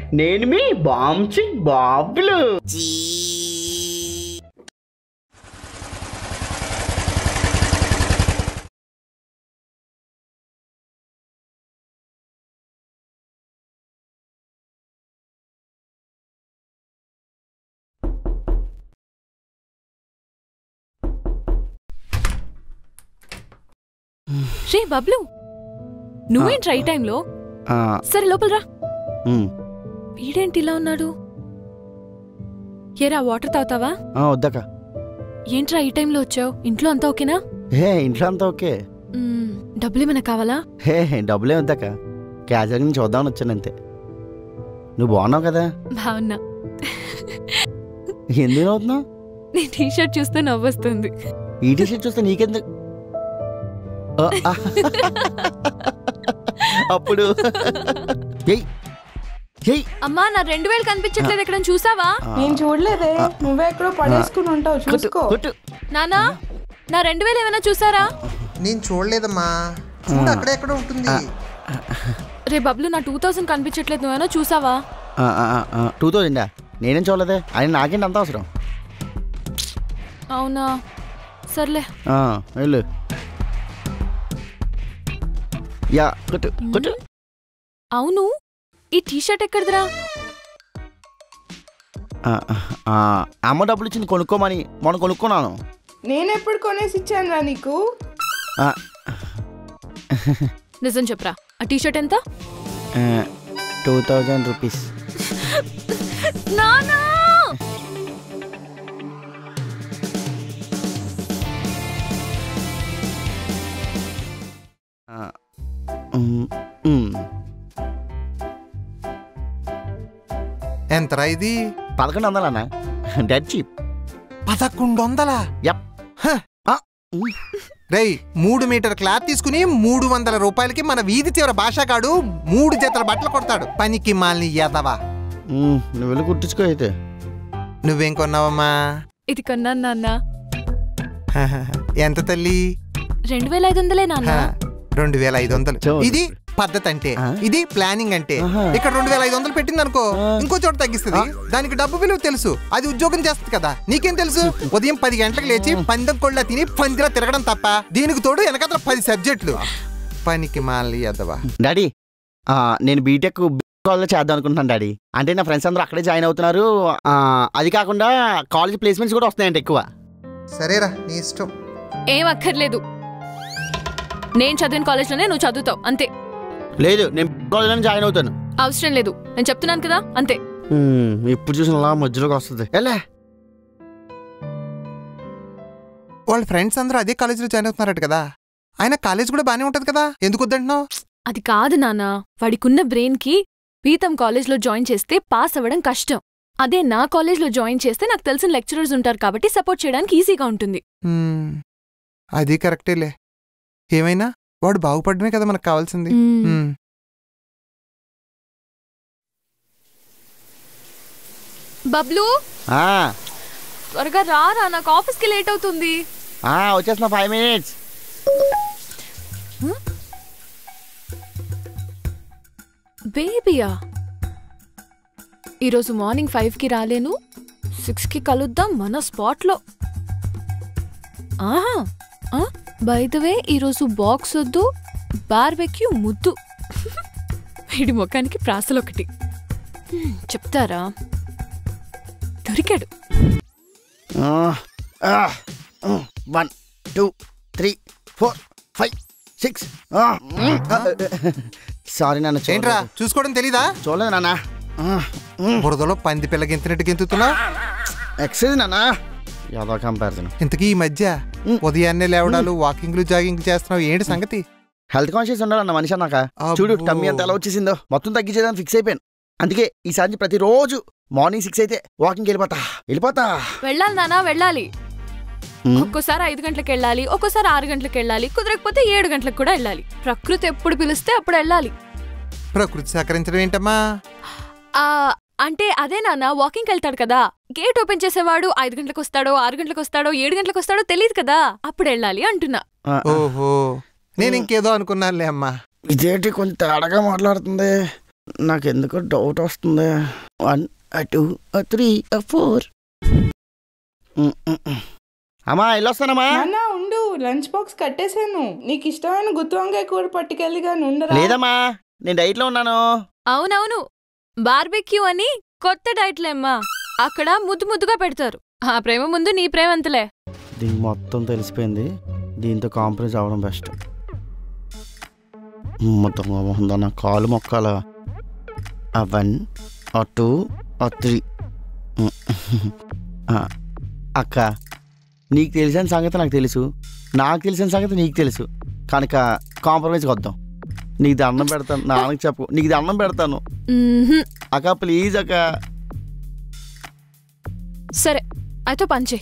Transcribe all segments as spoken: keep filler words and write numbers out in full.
నేను మీ బాంచి బాబులు. రే బబ్లు, నువ్వేంటి రైట్ టైంలో? సరే లోపల రా. వీడేంటి ఇలా ఉన్నాడు? ఏరా వాటర్ తాగుతావా? వద్దక. ఏంట్రా ఈ టైంలో వచ్చావు? ఇంట్లో అంతా ఓకేనా? హే ఇంట్లో అంతా ఓకే. డబ్బులు ఏమైనా కావాలా? హే డబ్బులే వద్దక, క్యాజువల్ నుంచి చూద్దామని వచ్చాను అంతే. నువ్వు బాగున్నావు కదా? బాగున్నా. ఎందుకు నవ్వుతున్నావు? నీ టీ షర్ట్ చూస్తే నవ్వొస్తుంది. ఈ టీ షర్ట్ చూస్తే నీకెందుకు? అప్పుడు అమ్మా నా రెండు వేలు కనిపించట్లేదు, ఎక్కడ చూసావా? నేను చూడలేదే, నువ్వే ఎక్కడో పడేసుకుని ఉంటావు, చూసుకో. నానా నా రెండు వేలు ఏమైనా చూసారా? నేను చూడలేదమ్మా, చూడు అక్కడ ఎక్కడ ఉంటుంది. రే బబ్లు నా టూ థౌసండ్ కనిపించట్లేదు, నువ్వేనా చూసావా? టూ థౌజండా? నేనేం చూడలేదే, ఆయన నాకేంటి అంత అవసరం? అవునా, సర్లే వెళ్ళు. యా కొట్టు కొట్టు. అవును ఈ టీ షర్ట్ ఎక్కడిదిరా? అమ్మ డబ్బులు ఇచ్చింది కొనుక్కోమని, మొన్న కొనుక్కున్నాను. నేను ఎప్పుడు కొనేసి ఇచ్చాను రా నీకు? నిజం చెప్పరా, ఆ టీ షర్ట్ ఎంత? Two thousand rupees. నానా ఎంతరా ఇది? పదకొండు వందలు అన్న, డెడ్ చీప్. పదకొండు వందలా? యప్. రేయ్, మూడు మీటర్ క్లాత్ తీసుకుని మూడు వందల రూపాయలకి మన వీధి చివర భాషాగాడు మూడు జతల బట్టలు కొడతాడు. పనికి మాలిని యాదవా. నువ్వు వెళ్ళి కుట్టించుకో అయితే. నువ్వేం కొన్నావమ్మా? ఇది కొన్నాను నాన్న. ఎంత తల్లి? రెండు వేల ఐదు వందలే నాన్న. రెండు వేల ఐదు వందలు ఇది పద్ధతి అంటే, ఇది ప్లానింగ్ అంటే. ఇక్కడ రెండు వేల ఐదు వందలు పెట్టింది అనుకో, ఇంకో చోట తగ్గిస్తుంది. దానికి డబ్బు విలువ తెలుసు, అది ఉద్యోగం చేస్తుంది కదా. నీకేం తెలుసు? ఉదయం పది గంటలకు లేచి పందెం కొళ్ళ తిని పందిలా తిరగడం తప్ప దీనికి తోడు వెనకత్ర పది సబ్జెక్టులు. పనికి మాలి అదవా. డాడీ నేను బీటెక్ కాలేజ్ చేద్దాం అనుకుంటున్నాను డాడీ. అంటే నా ఫ్రెండ్స్ అందరూ అక్కడే జాయిన్ అవుతున్నారు. అది కాకుండా కాలేజ్ ప్లేస్మెంట్స్ కూడా వస్తున్నాయంట ఎక్కువ. సరేరా నీ ఇష్టం. ఏం అక్కర్లేదు, నేను చదివిన కాలేజ్లోనే నువ్వు చదువుతావు అంతే. లేదు నేను కాలేజ్లో జాయిన్ అవుతాను. అవసరం లేదు, నేను చెప్తున్నాను కదా అంతే. ఇప్పుడు చూసిన మధ్యలోకి వస్తుంది. వాళ్ళ ఫ్రెండ్స్ అందరూ అదే కాలేజీలో జాయిన్ అవుతున్నారట కదా. ఆయన కాలేజ్ కూడా బానే ఉంటది కదా, ఎందుకు వద్దంటున్నావు? అది కాదు నాన్న, వాడికున్న బ్రెయిన్ కి పీతం కాలేజ్లో జాయిన్ చేస్తే పాస్ అవ్వడం కష్టం. అదే నా కాలేజ్లో జాయిన్ చేస్తే నాకు తెలిసిన లెక్చరర్స్ ఉంటారు కాబట్టి సపోర్ట్ చేయడానికి ఈజీగా ఉంటుంది. అది కరెక్టేలే. ఏమైనా వాడు బాగుపడమే కదా మనకు కావాల్సింది. బబ్లు త్వరగా రారా, నాకు ఆఫీస్కి లేట్ అవుతుంది. వచ్చేస్తున్నా, ఫైవ్ మినిట్స్. బేబీయా, ఈరోజు మార్నింగ్ ఫైవ్కి రాలేను, సిక్స్కి కలుద్దాం మన స్పాట్లో. ఆహా, బై ద వే ఈరోజు బాక్స్ వద్దు, బార్బెక్యూ ముద్దు. వీడి ముఖానికి ప్రాసలొకటి చెప్తారా? దొరికాడు. One two three four five six. Sorry నాన్న. ఏంట్రా చూసుకోవడం తెలీదా? చూడలేదు నాన్న. బురదలో పంది పిల్ల గెంతినట్టు గెంతుతున్నా. ఎక్సైజ్ నాన్న. యాదో కంపారిజన్. ఇంతకీ ఈ మధ్య ఉదయాన్నే లేవడాలు, వాకింగ్లు, జాగింగ్ చేస్తున్నావు, ఏంటి సంగతి? హెల్త్ కాన్షియస్ ఉండాలన్న మనిషి అన్నాక. చూడు టమ్మీ అంత ఎలా వచ్చేసిందో, మొత్తం తగ్గించేదాన్ని ఫిక్స్ అయిపోయాను. అందుకే ఈసారి ప్రతిరోజు మార్నింగ్ సిక్స్ అయితే వాకింగ్ వెళ్ళిపోతా వెళ్ళిపోతా వెళ్ళాలి నానా, వెళ్ళాలి. ఒక్కోసారి ఐదు గంటలకు వెళ్ళాలి, ఒక్కోసారి ఆరు గంటలకు వెళ్ళాలి, కుదరకపోతే ఏడు గంటలకు కూడా వెళ్ళాలి. ప్రకృతి ఎప్పుడు పిలిస్తే అప్పుడు వెళ్ళాలి. ప్రకృతి సహకరించడం ఏంటమ్మా? అంటే అదే నాన్న, వాకింగ్కి వెళ్తాడు కదా, గేట్ ఓపెన్ చేసేవాడు ఐదు గంటలకు వస్తాడో, ఆరు గంటలకు వస్తాడో, ఏడు గంటలకు వస్తాడో తెలియదు కదా, అప్పుడు వెళ్ళాలి అంటున్నా. ఓహో, నేను ఇంకేదో అనుకున్నానులే అమ్మా. ఇదేంటి కొంచెం తేడాగా మాట్లాడుతుంది. నాకెందుకో డౌట్ వస్తుంది. One two three four. అమ్మా వెళ్ళొస్తానమ్మా. నాన్న ఉండు, లంచ్ బాక్స్ కట్టేశాను. నీకు ఇష్టమైన గుత్తి వంకాయ కూర పట్టుకెళ్ళి కానీ ఉండరా? లేదమ్మా, నేను డైట్ లో ఉన్నాను. అవునవును, బార్బెక్యూ అని కొత్త డైట్లేమ్మా. అక్కడ ముద్దు ముద్దుగా పెడతారు. ఆ ప్రేమ ముందు నీ ప్రేమ అంతలే. దీనికి మొత్తం తెలిసిపోయింది. దీంతో కాంప్రమైజ్ అవ్వడం బెస్ట్. మొత్తం నా కాలు మొక్కాల. One two three. అక్క, నీకు తెలిసిన సంగతి నాకు తెలుసు, నాకు తెలిసిన సంగతి నీకు తెలుసు. కనుక కాంప్రమైజ్కి వద్దాం. నీకు దండం పెడతాను, నాన్నకి చెప్పు. నీకు దండం పెడతాను అక్క, ప్లీజ్ అక్క. సరే అయితే పంచే.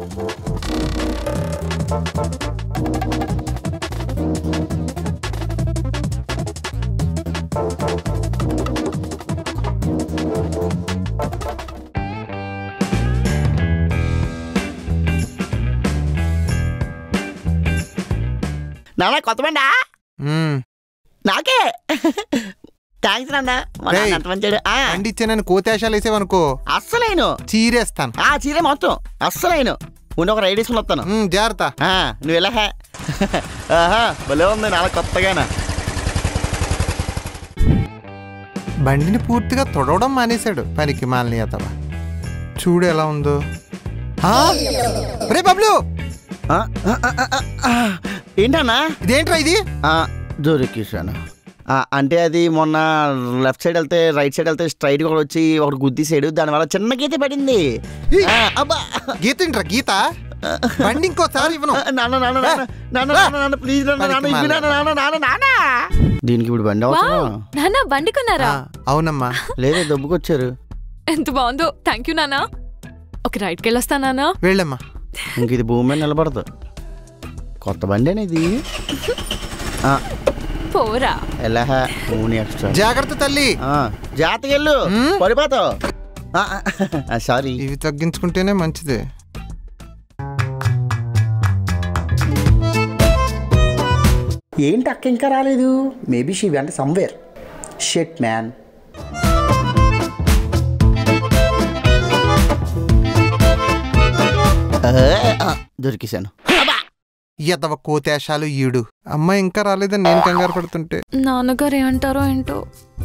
నాన్న కొత్త బండా? నాకే థ్యాంక్స్ నాన్న. అండి ఇచ్చానని కోతేశాలు వేసేవనుకో అస్సలేను చీరేస్తాను. ఆ చీరే మొత్తం అస్సలేను. ఉండి ఒక రైడ్ వేసుకుని వస్తాను. జాగ్రత్త. నువ్వు ఎలా భలే ఉంది నాన్న కొత్తగానా. బండిని పూర్తిగా తొడవడం మానేశాడు పనికి మాలని అతవా. చూడు ఎలా ఉందో. రే బబ్లు, ఏంటన్నా ఇదేంట్రా ఇది? దొరికేసాను. అంటే అది మొన్న లెఫ్ట్ సైడ్ వెళ్తే రైట్ సైడ్ వెళ్తే స్ట్రైట్ కూడా వచ్చి ఒకటి గుద్దిసాడు. దానివల్ల చిన్న గీత పడింది. గీత ఏంట్రా గీత? బండి ఇంకోసారి ఇవ్వను. ప్లీజ్ దీనికి ఇప్పుడు బండి నాన్న. బండి కొన్నారా? అవునమ్మా. లేదే దొబ్బుకొచ్చారు. ఎంత బాగుందో. థ్యాంక్ యూ నాన్న. ఒక రైట్కి వెళ్ళొస్తా నాన్న. వెళ్ళమ్మా. ఇంక ఇది భూమి మీద నిలబడదు. కొత్త బండి అనేది. పోరా ఎక్స్ట్రా. జాగ్రత్త తల్లి. జాగ్రత్తగా వెళ్ళు, పడిపోతావు. సారీ. ఇవి తగ్గించుకుంటేనే మంచిది. ఏంటి అక్క ఇంకా రాలేదు? Maybe she went somewhere. Shit man. దొరికేశాను. ఎదవ కోతేశాలు ఈడు. అమ్మాయి ఇంకా రాలేదని నేను కంగారు పడుతుంటే నాన్నగారు ఏమంటారో ఏంటో.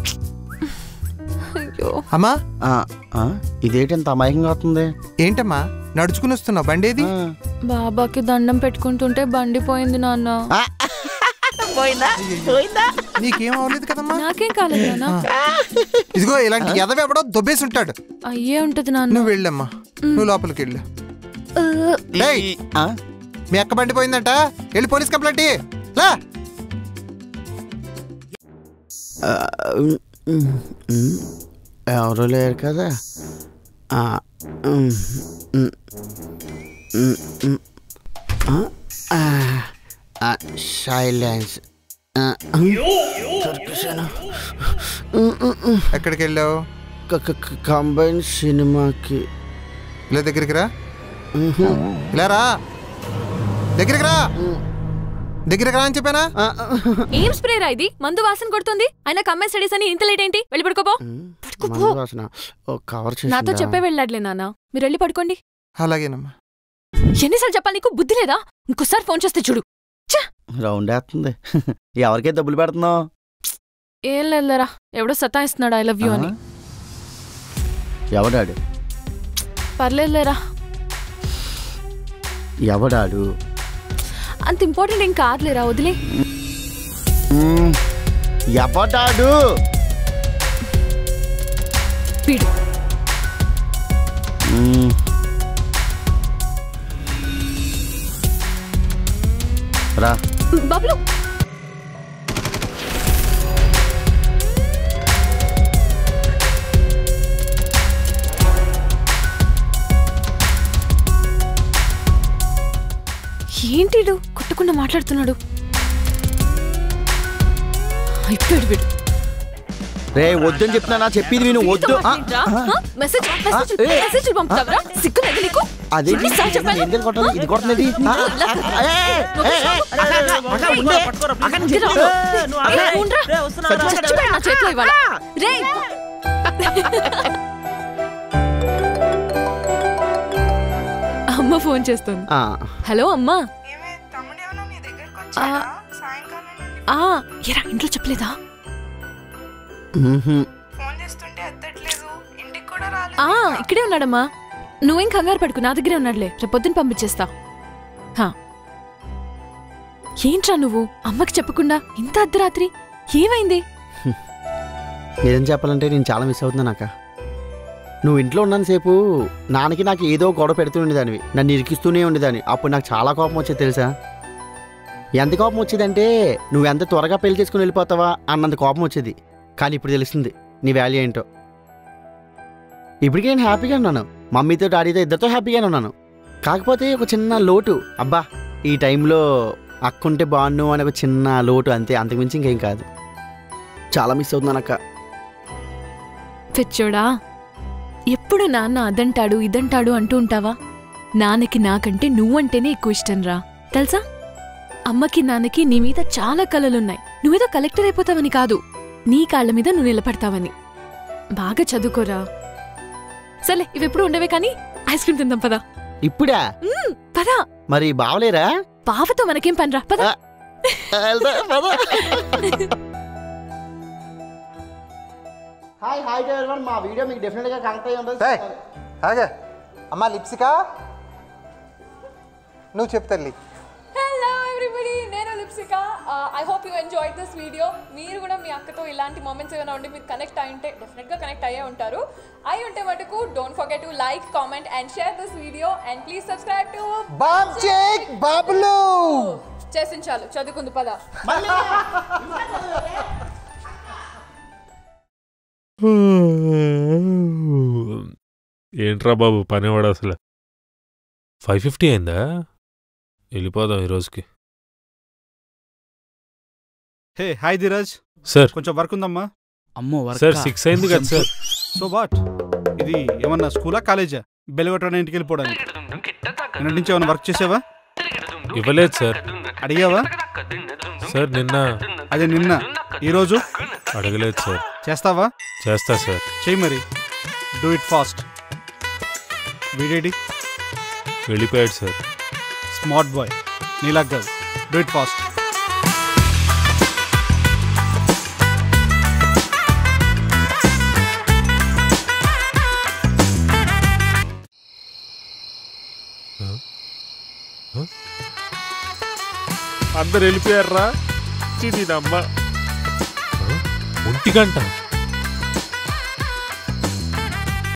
అమ్మా, ఇదేంటి ఎంత అమాయకంగా అవుతుంది? ఏంటమ్మా నడుచుకుని వస్తున్నావు? బండేది? బాబాకి దండం పెట్టుకుంటుంటే బండి పోయింది నాన్న. నీకేం అవ్వలేదు కదమ్మా? నాకేం కాలేదు నాన్న. ఇదిగో ఇలాంటి ఎదవ ఎవడో దొబ్బేసి ఉంటాడు. అయ్యే ఉంటది నాన్న. నువ్వు వెళ్ళమ్మా, నువ్వు లోపలికి వెళ్ళు. మీ అక్క బండి పోయిందంట, వెళ్ళి పోలీస్ కంప్లైంట్ లా. ఎవరు లేరు కదా. సైలెన్స్. ఎక్కడికి వెళ్ళావు? కంబైన్ సినిమాకి. ఇలా దగ్గరికి రా. ఇలా రా, దగ్గరికి రా. దగ్గరికి రా అని చెప్పానా? ఏం స్ప్రే రా ఇది? మందు వాసన కొడుతుంది. అయినా కమ్మాయి స్టడీస్ అని ఇంత లేట్ ఏంటి? వెళ్ళి పడుకోపో. నాతో చెప్పే వెళ్ళాడులే నాన్న. మీరు వెళ్ళి పడుకోండి. అలాగేనమ్మా. ఎన్నిసార్లు చెప్పాలి నీకు? బుద్ధి లేదా? ఇంకోసారి ఫోన్ చేస్తే చూడు. రౌండ్ వేస్తుంది. ఎవరికే డబ్బులు పెడుతున్నావు? ఏం లేదురా, ఎవడో సతాయిస్తున్నాడు ఐ లవ్ యూ అని. ఎవడాడు? పర్లేదులేరా. ఎవడాడు? అంత ఇంపార్టెంట్ ఏం కాదులేరా, వదిలే. ఎవడాడు? పీడు. రా బబ్లు. ఏంటిడు కొట్టకుండా మాట్లాడుతున్నాడు? అయిపోయాడు వీడు. రే వద్దని చెప్తున్నా, చెప్పేది విను. వద్దు. మెసేజ్ మెసేజ్ మెసేజ్ పంపుతావరా? సిగ్గు లేదు నీకు? అదే ఎందుకు కొట్టాలి ఇది కొట్టలేదు అమ్మ ఫోన్ చేస్తుంది. హలో అమ్మా. ఎరా ఇంట్లో చెప్పలేదా? ఇక్కడే ఉన్నాడమ్మా. నువ్వేం కంగారు పడుకు, నా దగ్గరే ఉన్నాడులే. రేపు పొద్దున పంపించేస్తా. ఏంట్రా నువ్వు అమ్మకి చెప్పకుండా ఇంత అర్ధరాత్రి? ఏమైంది? నిజం చెప్పాలంటే నేను చాలా మిస్ అవుతున్నాను అక్క. నువ్వు ఇంట్లో ఉన్నంతసేపు నాన్నకి నాకు ఏదో గొడవ పెడుతూ ఉండేదానివి, నన్ను ఇరికిస్తూనే ఉండేదాన్ని. అప్పుడు నాకు చాలా కోపం వచ్చేది తెలుసా? ఎంత కోపం వచ్చేదంటే నువ్వు ఎంత త్వరగా పెళ్లి చేసుకుని వెళ్ళిపోతావా అన్నంత కోపం వచ్చేది. కానీ ఇప్పుడు తెలుస్తుంది నీ వాల్యూ ఏంటో. ఇప్పటికీ నేను హ్యాపీగా ఉన్నాను, మమ్మీతో డాడీతో ఇద్దరితో హ్యాపీగానే ఉన్నాను. కాకపోతే ఒక చిన్న లోటు, అబ్బా ఈ టైంలో అక్కుంటే బాగుండు అనే ఒక చిన్న లోటు, అంతే, అంతకుమించి ఇంకేం కాదు. చాలా మిస్ అవుతున్నాను అక్క. తెచ్చోడా, ఎప్పుడు నాన్న అదంటాడు ఇదంటాడు అంటూ ఉంటావా? నాన్నకి నాకంటే నువ్వంటేనే ఎక్కువ ఇష్టం రా, తెలుసా? అమ్మకి నాన్నకి నీ మీద చాలా కలలున్నాయి. నువ్వేదో కలెక్టర్ అయిపోతావని కాదు, నీ కాళ్ళ మీద నువ్వు నిలబడతావని. బాగా చదువుకోరా. సరే ఇవెప్పుడు ఉండవే కానీ ఐస్ క్రీమ్ తిందాం పదా. ఇప్పుడా? పదా. మరి బావలేరా? బావతో మనకేం పనిరా, పదా. హాయ్ హాయ్ ఎవరీవన్, మా వీడియో మీకు డెఫినెట్గా కనెక్ట్ అయ్యి ఉంటుంది. హాగే అమ్మా లిప్సికా, నువ్వు చెప్తాలి. హలో ఎవ్రీబడి, నేను Lipsika. I hope you enjoyed this video. మీరు కూడా మీ అక్కతో ఇలాంటి మూమెంట్స్ ఏమైనా ఉండి మీరు కనెక్ట్ అయి ఉంటే డెఫినెట్గా కనెక్ట్ అయ్యే ఉంటారు. అయి ఉంటే మటుకు don't forget to like, comment and share this video and please subscribe to బాబ్ చెక్ బాబులు. చేసిన చాలు, చదువుకుందు పదా. ఏంట్రా బాబు పనివాడు అసలు? ఫైవ్ ఫిఫ్టీ అయిందా? వెళ్ళిపోదాం ఈరోజుకి. హే హాయ్ ధీరజ్ సార్, కొంచెం వర్క్ ఉందమ్మా. అమ్మో వర్క్ సార్ సిక్స్ అయింది కదా సార్. సో వాట్, ఇది ఏమన్నా స్కూలా కాలేజా? బెల్గొట్టడానికి ఇంటికి వెళ్ళిపోవడానికి నిన్న నుంచి ఏమన్నా వర్క్ చేసావా? ఇవ్వలేదు సార్. అడిగావా? సార్ నిన్న. అదే నిన్న. ఈరోజు అడగలేదు సార్. చేస్తావా? చేస్తా సార్. చెయ్యి మరి, డూ ఇట్ ఫాస్ట్. వీడేడి? వెళ్ళిపోయాడు సార్. స్మార్ట్ బాయ్, నీలాగ్ కాదు, డూ ఇట్ ఫాస్ట్. అందరు వెళ్ళిపోయారా? దీనమ్మ ఒంటి గంట